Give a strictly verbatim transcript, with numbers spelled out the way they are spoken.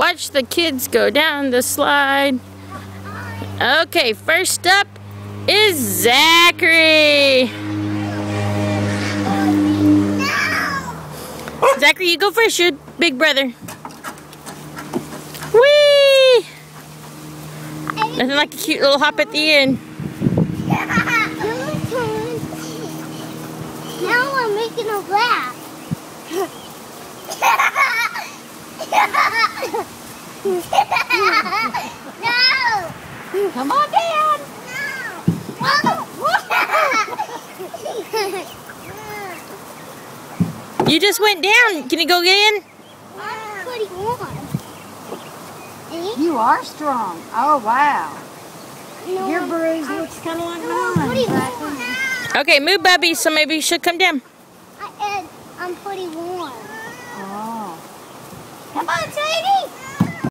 watch the kids go down the slide. Okay, first up is Zachary. Zachary, you go first, you big brother. Whee! Nothing like a cute little hop at the end. Now I'm making a laugh. No! Come on down! No! You just went down. Can you go get in? I'm forty-one. You are strong. Oh, wow. No, Your I'm- bruise I'm- looks kind of like no, I'm mine. forty-one. Okay, move, Bubby, so maybe you should come down. I, Ed, I'm forty-one. Oh. Come on, Sadie!